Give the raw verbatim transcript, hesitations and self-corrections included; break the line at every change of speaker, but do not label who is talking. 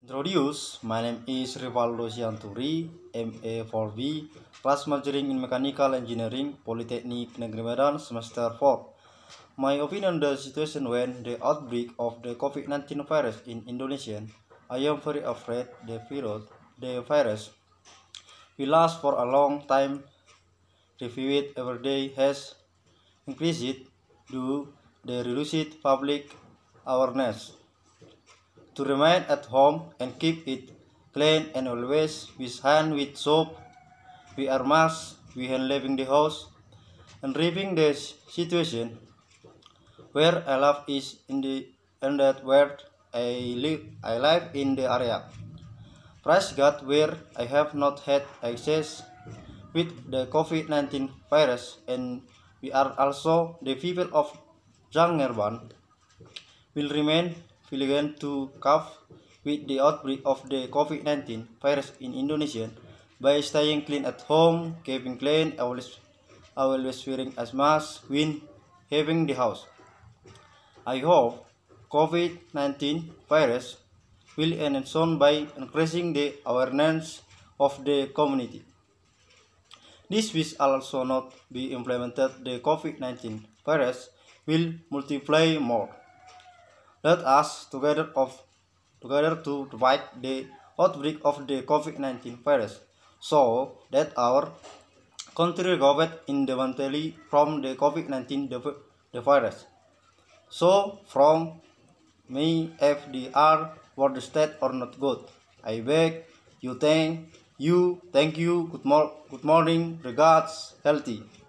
Introduce, my name is Rivaldo Sianturi, M A four B, class majoring in Mechanical Engineering, Polytechnic Negeri Medan, semester four. My opinion on the situation when the outbreak of the COVID nineteen virus in Indonesia, I am very afraid the virus, the virus will last for a long time. Review it every day has increased due to the reduced public awareness. To remain at home and keep it clean and always wash hand with soap, wear masks when leaving the house, and reviewing the situation where I live is in the and that where I live I live in the area. Praise God where I have not had access with the COVID nineteen virus, and we are also the people of Jangnerban will remain vigilant to cope with the outbreak of the COVID nineteen virus in Indonesia by staying clean at home, keeping clean, always, always wearing a mask when leaving the house. I hope COVID nineteen virus will end soon by increasing the awareness of the community. This will also not be implemented. The COVID nineteen virus will multiply more. Let us together of together to fight the outbreak of the COVID nineteen virus so that our country recovered independently from the COVID nineteen the, the virus. So from me, F D R for the state or not good. I beg you, thank you, thank you. Good, mor good morning. Regards, healthy.